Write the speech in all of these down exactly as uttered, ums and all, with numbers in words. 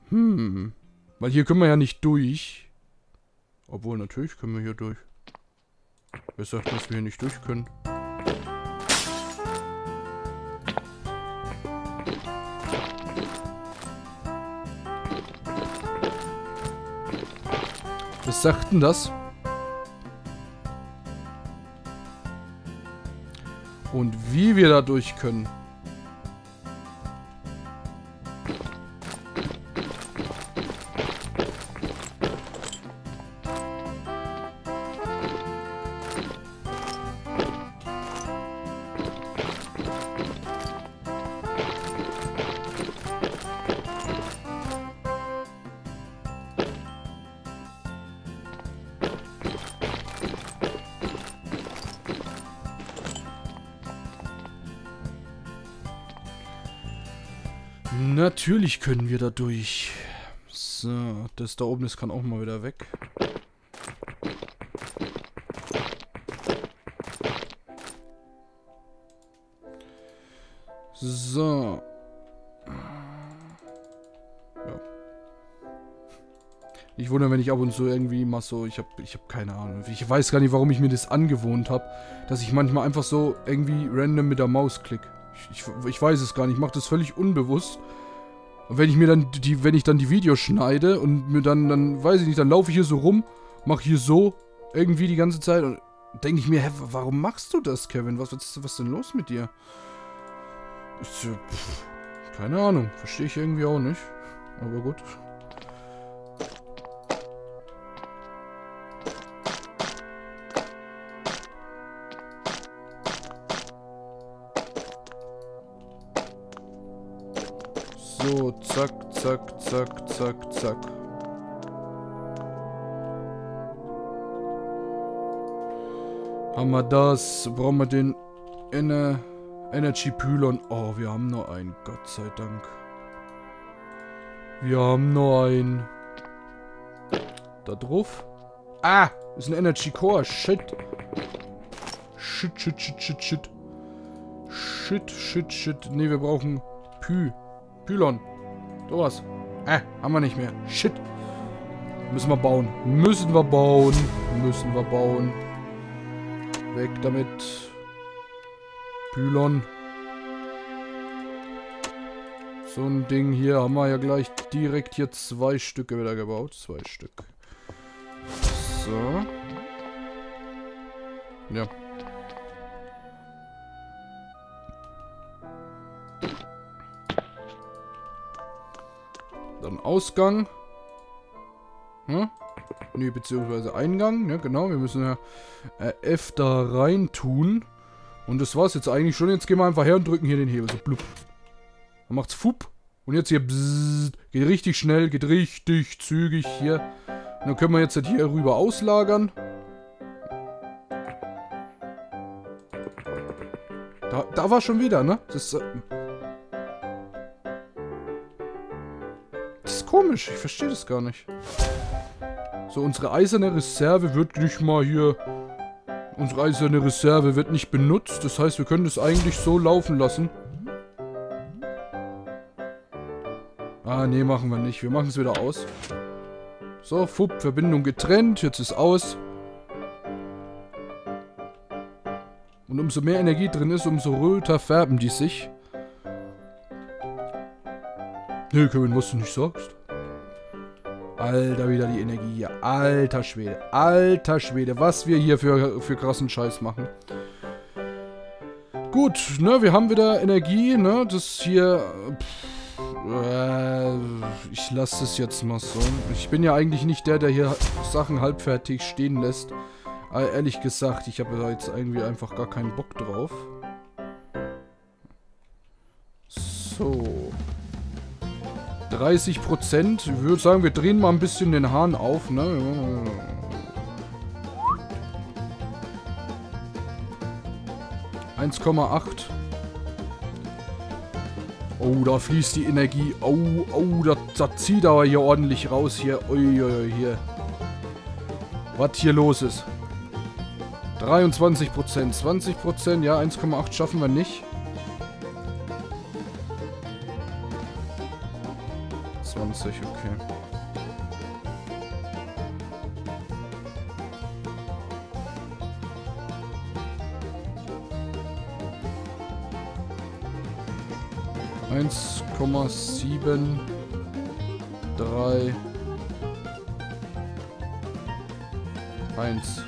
Hm. Weil hier können wir ja nicht durch. Obwohl, natürlich können wir hier durch. Wer sagt, dass wir hier nicht durch können? Was sagt denn das? Und wie wir da durch können. Natürlich können wir da durch. So, das da oben, das kann auch mal wieder weg. So. Ja. Ich wundere, wenn ich ab und zu irgendwie mal so, ich habe ich hab keine Ahnung. Ich weiß gar nicht, warum ich mir das angewohnt habe, dass ich manchmal einfach so irgendwie random mit der Maus klicke. Ich, ich, ich weiß es gar nicht, ich mache das völlig unbewusst. Und wenn ich mir dann die, wenn ich dann die Videos schneide und mir dann, dann weiß ich nicht, dann laufe ich hier so rum, mache hier so irgendwie die ganze Zeit und denke ich mir, hä, warum machst du das, Kevin? Was, was, was ist denn los mit dir? Ich, pff, keine Ahnung, verstehe ich irgendwie auch nicht. Aber gut. So, zack, zack, zack, zack, zack. Haben wir das? Brauchen wir den Ener Energy Pylon? Oh, wir haben nur einen, Gott sei Dank. Wir haben nur einen. Da drauf. Ah, ist ein Energy Core. Shit. Shit, shit, shit, shit, shit. Shit, shit, shit. Ne, wir brauchen Py. Pylon. Sowas. Äh, haben wir nicht mehr. Shit. Müssen wir bauen. Müssen wir bauen. Müssen wir bauen. Weg damit. Pylon. So ein Ding hier haben wir ja gleich direkt hier zwei Stücke wieder gebaut. Zwei Stück. So. Ja. Dann Ausgang. Hm? Ne, beziehungsweise Eingang. Ne, genau. Wir müssen ja äh, F da rein tun. Und das war's jetzt eigentlich schon. Jetzt gehen wir einfach her und drücken hier den Hebel. So blub. Dann macht's fupp. Und jetzt hier bzzzt. Geht richtig schnell. Geht richtig zügig hier. Und dann können wir jetzt halt hier rüber auslagern. Da, da war schon wieder, ne? Das ist... Äh, Das ist komisch, ich verstehe das gar nicht. So, unsere eiserne Reserve wird nicht mal hier... Unsere eiserne Reserve wird nicht benutzt. Das heißt, wir können das eigentlich so laufen lassen. Ah, nee, machen wir nicht. Wir machen es wieder aus. So, fupp, Verbindung getrennt. Jetzt ist aus. Und umso mehr Energie drin ist, umso röter färben die sich. Nee, Kevin, was du nicht sagst. Alter, wieder die Energie hier. Alter Schwede. Alter Schwede. Was wir hier für, für krassen Scheiß machen. Gut, ne, wir haben wieder Energie, ne. Das hier... Pff, äh, ich lasse es jetzt mal so. Ich bin ja eigentlich nicht der, der hier Sachen halbfertig stehen lässt. Aber ehrlich gesagt, ich habe da jetzt irgendwie einfach gar keinen Bock drauf. So... dreißig Prozent. Ich würde sagen, wir drehen mal ein bisschen den Hahn auf, ne? eins Komma acht. Oh, da fließt die Energie. Oh, oh, da, da zieht aber hier ordentlich raus hier. Ui, ui, hier. Was hier los ist. dreiundzwanzig Prozent. zwanzig Prozent. Ja, eins Komma acht schaffen wir nicht. zwanzig, okay. eins Komma sieben drei eins.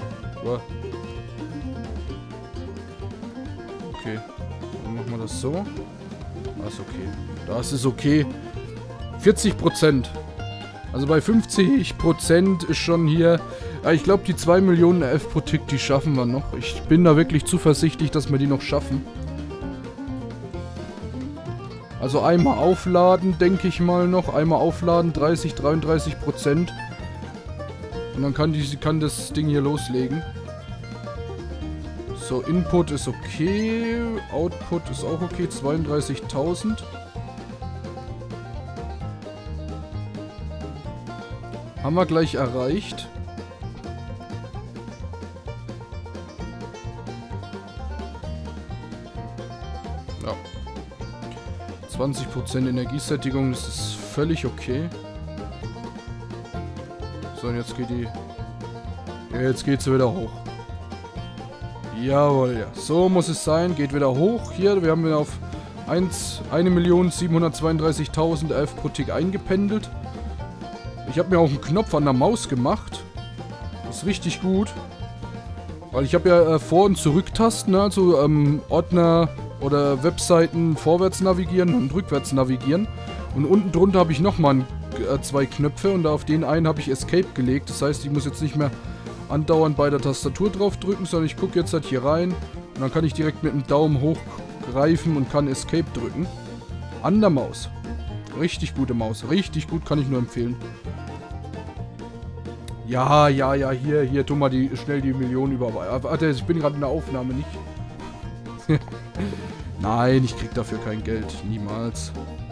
Okay. Dann machen wir das so. Das ist okay. Das ist okay. vierzig Prozent. Also bei fünfzig Prozent ist schon hier... Ja, ich glaube, die zwei Millionen R F pro Tick, die schaffen wir noch. Ich bin da wirklich zuversichtlich, dass wir die noch schaffen. Also einmal aufladen, denke ich mal noch. Einmal aufladen, dreißig, dreiunddreißig Prozent. Und dann kann, die, kann das Ding hier loslegen. So, Input ist okay. Output ist auch okay. zweiunddreißigtausend. Haben wir gleich erreicht. Ja. zwanzig Prozent Energiesättigung, das ist völlig okay. So, und jetzt geht die... Ja, jetzt geht sie wieder hoch. Jawohl, ja. So muss es sein. Geht wieder hoch. Hier, wir haben wieder auf eine Million siebenhundertzweiunddreißigtausend R F pro Tick eingependelt. Ich habe mir auch einen Knopf an der Maus gemacht. Das ist richtig gut. Weil ich habe ja äh, Vor- und Zurücktasten, ne? Also ähm, Ordner oder Webseiten vorwärts navigieren und rückwärts navigieren. Und unten drunter habe ich nochmal äh, zwei Knöpfe und auf den einen habe ich Escape gelegt. Das heißt, ich muss jetzt nicht mehr andauernd bei der Tastatur drauf drücken, sondern ich gucke jetzt halt hier rein und dann kann ich direkt mit dem Daumen hoch greifen und kann Escape drücken. An der Maus. Richtig gute Maus. Richtig gut, kann ich nur empfehlen. Ja, ja, ja, hier, hier, tu mal die, schnell die Millionen überweisen. Warte, ich bin gerade in der Aufnahme, nicht? Nein, ich krieg dafür kein Geld. Niemals.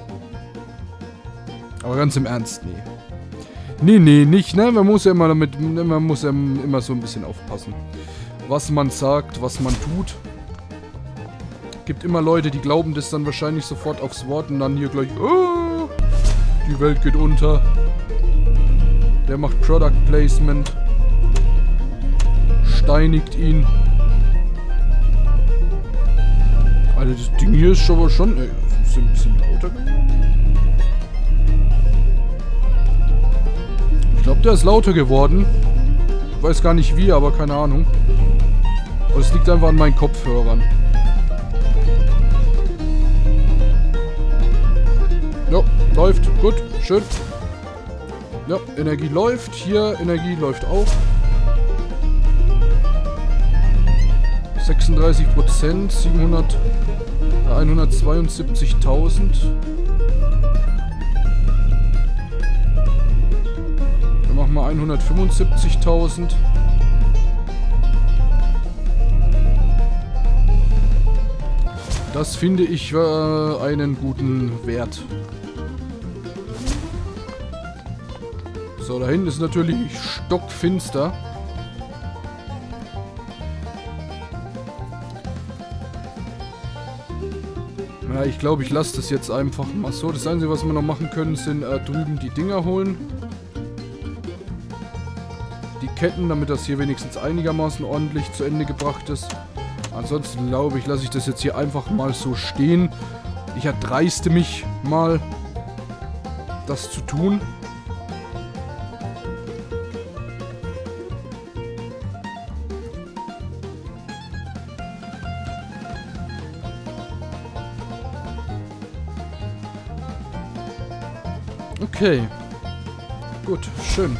Aber ganz im Ernst, nee. Nee, nee, nicht, ne? Man muss ja immer damit, man muss ja immer so ein bisschen aufpassen. Was man sagt, was man tut. Gibt immer Leute, die glauben das dann wahrscheinlich sofort aufs Wort und dann hier gleich, oh, die Welt geht unter. Der macht Product Placement. Steinigt ihn. Alter, das Ding hier ist aber schon, ey, ist ein bisschen lauter geworden. Ich glaube, der ist lauter geworden. Ich weiß gar nicht wie, aber keine Ahnung. Aber es liegt einfach an meinen Kopfhörern. Ja, läuft. Gut, schön. Ja, Energie läuft. Hier, Energie läuft auch. sechsunddreißig Prozent, siebenhundert, äh, hundertzweiundsiebzigtausend. Dann machen wir hundertfünfundsiebzigtausend. Das finde ich äh, einen guten Wert. So, da hinten ist natürlich stockfinster. Ja, ich glaube, ich lasse das jetzt einfach mal so. Das Einzige, was wir noch machen können, sind äh, drüben die Dinger holen. Die Ketten, damit das hier wenigstens einigermaßen ordentlich zu Ende gebracht ist. Ansonsten glaube ich, lasse ich das jetzt hier einfach mal so stehen. Ich erdreiste mich mal, das zu tun. Okay. Gut, schön.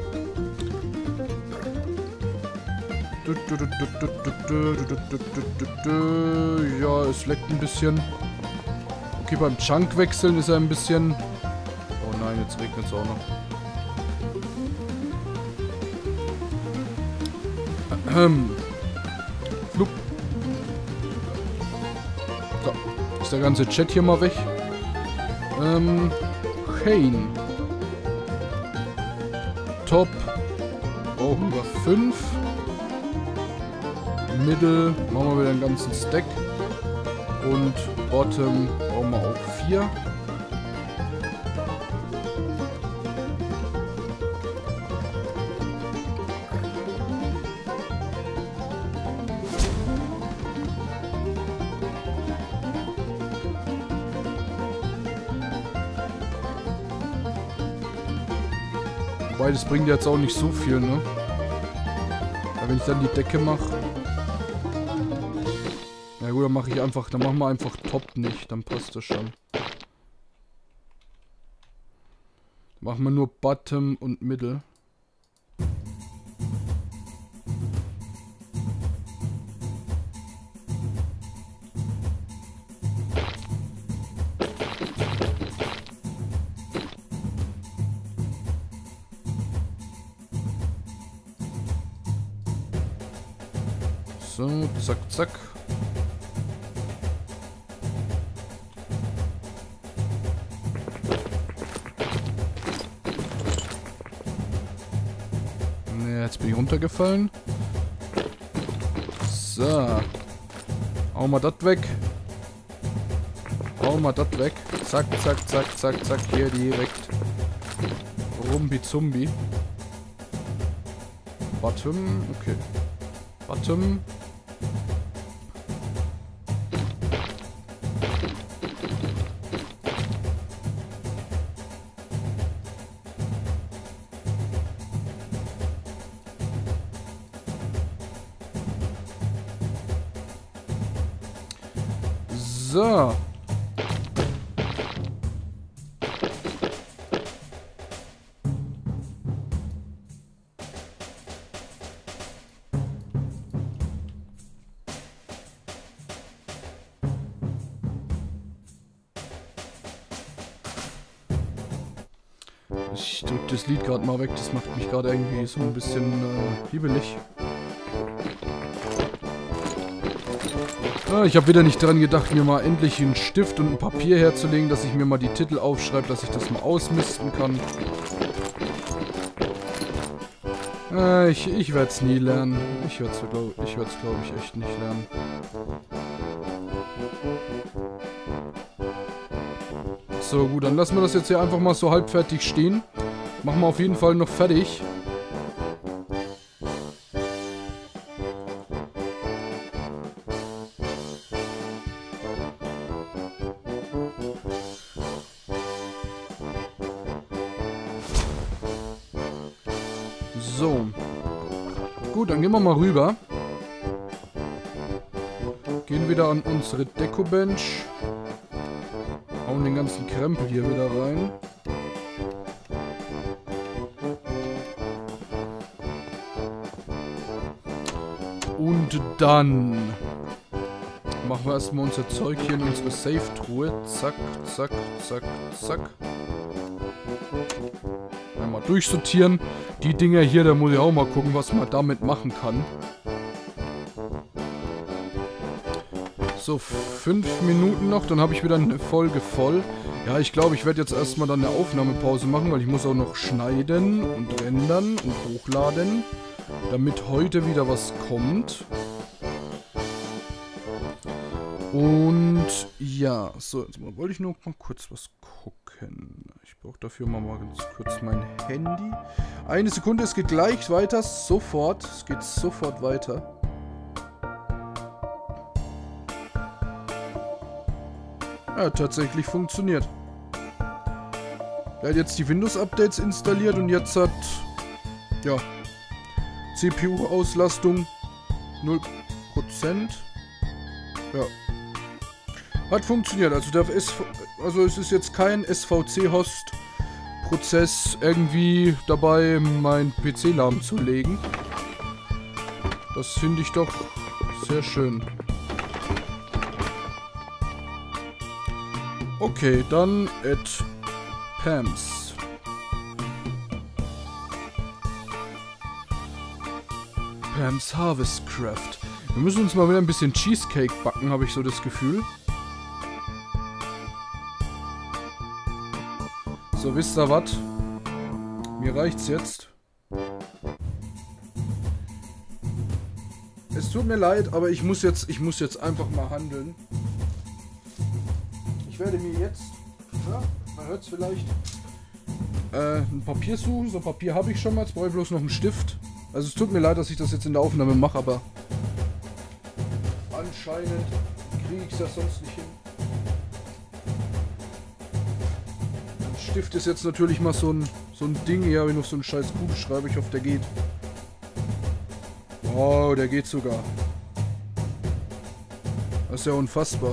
Ja, es leckt ein bisschen. Okay, beim Chunk wechseln ist er ein bisschen... Oh nein, jetzt regnet es auch noch. Ähm. Flup. So, ist der ganze Chat hier mal weg. Ähm... Kane. Top. Brauchen wir fünf. Middle machen wir wieder einen ganzen Stack. Und Bottom brauchen wir auch vier. Wobei, das bringt jetzt auch nicht so viel, ne? Aber wenn ich dann die Decke mache... Ja gut, dann mache ich einfach... Dann machen wir einfach Top nicht. Dann passt das schon. Dann machen wir nur Bottom und Middle. So, zack, zack. Ne, jetzt bin ich runtergefallen. So. Hau mal das weg. Hau mal das weg. Zack, zack, zack, zack, zack. Hier direkt. Rumbi-Zumbi. Bottom. Okay. Bottom. So. Ich drück das Lied gerade mal weg, das macht mich gerade irgendwie so ein bisschen äh, hibbelig. Ah, ich habe wieder nicht daran gedacht, mir mal endlich einen Stift und ein Papier herzulegen, dass ich mir mal die Titel aufschreibe, dass ich das mal ausmisten kann. Äh, ich ich werde es nie lernen. Ich werde es, glaube ich, werd's, glaub ich, echt nicht lernen. So, gut, dann lassen wir das jetzt hier einfach mal so halbfertig stehen. Machen wir auf jeden Fall noch fertig. So. Gut, dann gehen wir mal rüber. Gehen wieder an unsere Deko-Bench. Hauen den ganzen Krempel hier wieder rein. Und dann machen wir erstmal unser Zeug hier in unsere Safe-Truhe. Zack, zack, zack, zack. Einmal durchsortieren. Die Dinger hier, da muss ich auch mal gucken, was man damit machen kann. So, fünf Minuten noch, dann habe ich wieder eine Folge voll. Ja, ich glaube, ich werde jetzt erstmal dann eine Aufnahmepause machen, weil ich muss auch noch schneiden und rendern und hochladen, damit heute wieder was kommt. Und ja, so, jetzt mal, wollte ich nur mal kurz was gucken. Ich brauche dafür mal, mal ganz kurz mein Handy. Eine Sekunde, es geht gleich weiter, sofort. Es geht sofort weiter. Ja, tatsächlich funktioniert. Er hat jetzt die Windows-Updates installiert und jetzt hat, ja, C P U-Auslastung null Prozent. Ja. Hat funktioniert. Also, der S V also es ist jetzt kein S V C-Host-Prozess irgendwie dabei, mein P C lahmzulegen. Das finde ich doch sehr schön. Okay, dann at Pams. Pams Harvest Craft. Wir müssen uns mal wieder ein bisschen Cheesecake backen, habe ich so das Gefühl. So, wisst ihr was? Mir reicht's jetzt. Es tut mir leid, aber ich muss jetzt, ich muss jetzt einfach mal handeln. Ich werde mir jetzt, ja, man hört es vielleicht, äh, ein Papier suchen. So, Papier habe ich schon mal, jetzt brauche ich bloß noch einen Stift. Also es tut mir leid, dass ich das jetzt in der Aufnahme mache, aber anscheinend kriege ich es ja sonst nicht hin. Ein Stift ist jetzt natürlich mal so ein, so ein Ding. Hier habe ich noch so einen scheiß Kugelschreiber. Ich hoffe, der geht. Wow, der geht sogar. Das ist ja unfassbar.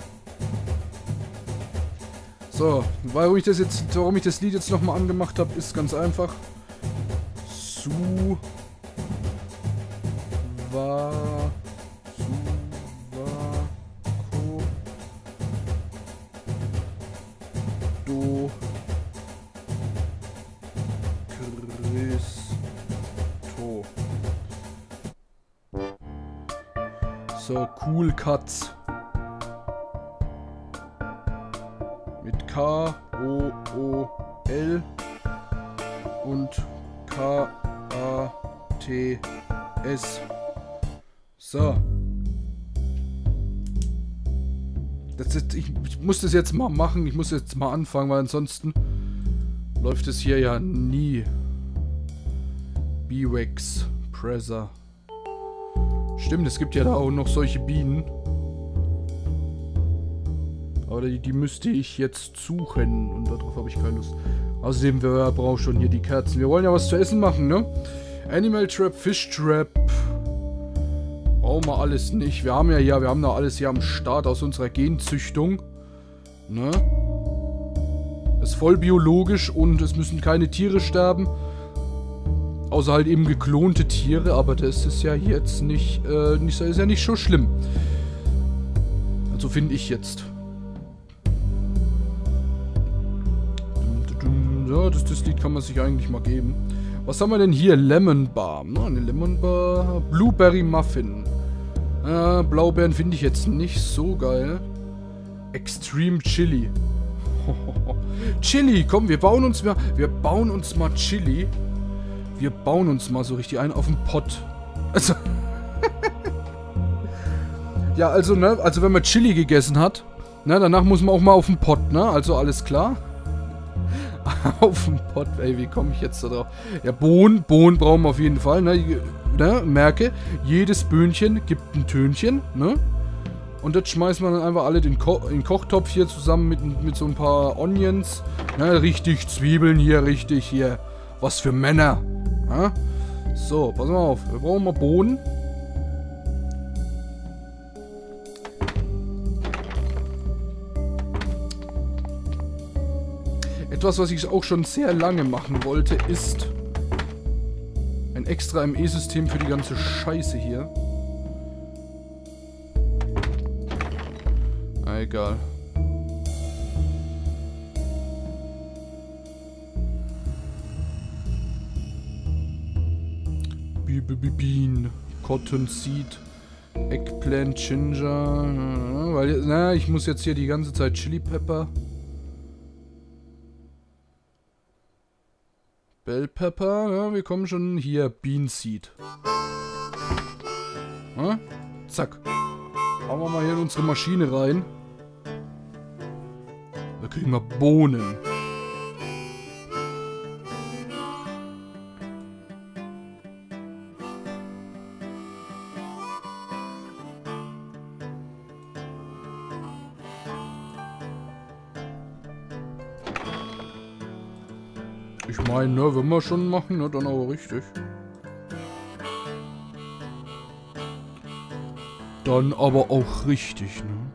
So, warum ich das jetzt, warum ich das Lied jetzt nochmal angemacht habe, ist ganz einfach. Su war Su war Ko Do Christo. So, Cool Cuts. Mit K O O L und K A T S. So. Das ist, ich, ich muss das jetzt mal machen. Ich muss jetzt mal anfangen, weil ansonsten läuft es hier ja nie. Beewax Presser. Stimmt, es gibt ja da auch noch solche Bienen. Aber die, die müsste ich jetzt suchen. Und darauf habe ich keine Lust. Außerdem, wer braucht schon hier die Kerzen? Wir wollen ja was zu essen machen, ne? Animal Trap, Fish Trap. Brauchen wir alles nicht. Wir haben ja hier, wir haben da alles hier am Start aus unserer Genzüchtung. Ne? Ist voll biologisch und es müssen keine Tiere sterben. Außer halt eben geklonte Tiere, aber das ist ja jetzt nicht, äh, nicht, ist ja nicht so schlimm. Also finde ich jetzt. Ja, das, das Lied kann man sich eigentlich mal geben. Was haben wir denn hier? Lemon Bar. Ne, eine Lemon Bar. Blueberry Muffin. Äh, Blaubeeren finde ich jetzt nicht so geil. Extreme Chili. Chili, komm, wir bauen uns mal, wir bauen uns mal Chili. Wir bauen uns mal so richtig ein auf den Pott. Also. Ja, also, ne, also wenn man Chili gegessen hat, ne, danach muss man auch mal auf den Pott, ne? Also alles klar. Auf den Pott, ey, wie komme ich jetzt da drauf? Ja, Bohnen, Bohnen brauchen wir auf jeden Fall, ne? ne? Merke, jedes Böhnchen gibt ein Tönchen, ne? Und das schmeißt man dann einfach alle in den Ko in Kochtopf hier zusammen mit, mit so ein paar Onions. Ne? Richtig Zwiebeln hier, richtig hier. Was für Männer. Ne? So, pass mal auf. Wir brauchen mal Bohnen. Etwas, was ich auch schon sehr lange machen wollte, ist ein extra M E-System für die ganze Scheiße hier. Na, egal. Bean, Cotton Seed, Eggplant, Ginger, weil, na, ich muss jetzt hier die ganze Zeit Chili Pepper. Bell Pepper, ja, wir kommen schon hier. Bean Seed. Ja, zack. Hauen wir mal hier in unsere Maschine rein. Da kriegen wir Bohnen. Ich meine, ne, wenn wir schon machen, ne, dann aber richtig. Dann aber auch richtig, ne?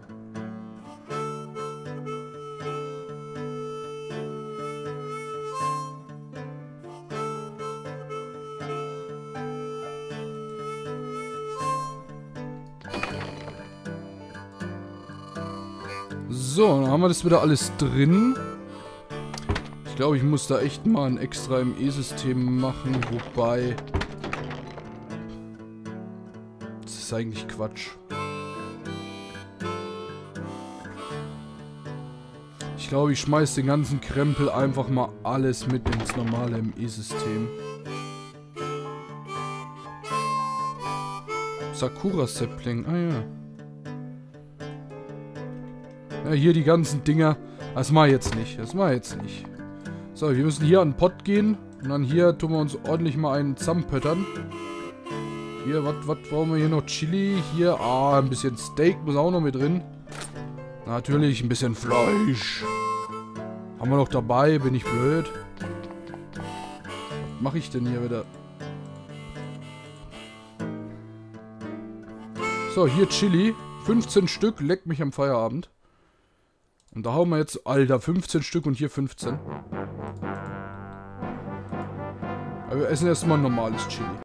So, dann haben wir das wieder alles drin. Ich glaube, ich muss da echt mal ein extra M E-System machen, wobei... Das ist eigentlich Quatsch. Ich glaube, ich schmeiß den ganzen Krempel einfach mal alles mit ins normale M E-System. Sakura-Sapling, ah ja. Ja, hier die ganzen Dinger. Das mach ich jetzt nicht, das mach ich jetzt nicht. So, wir müssen hier an den Pott gehen. Und dann hier tun wir uns ordentlich mal einen zusammenpöttern. Hier, was brauchen wir hier noch? Chili. Hier, ah, ein bisschen Steak muss auch noch mit drin. Natürlich ein bisschen Fleisch. Haben wir noch dabei? Bin ich blöd? Was mache ich denn hier wieder? So, hier Chili. fünfzehn Stück. Leckt mich am Feierabend. Und da hauen wir jetzt... Alter, fünfzehn Stück und hier fünfzehn. Aber wir essen erstmal normales Chili.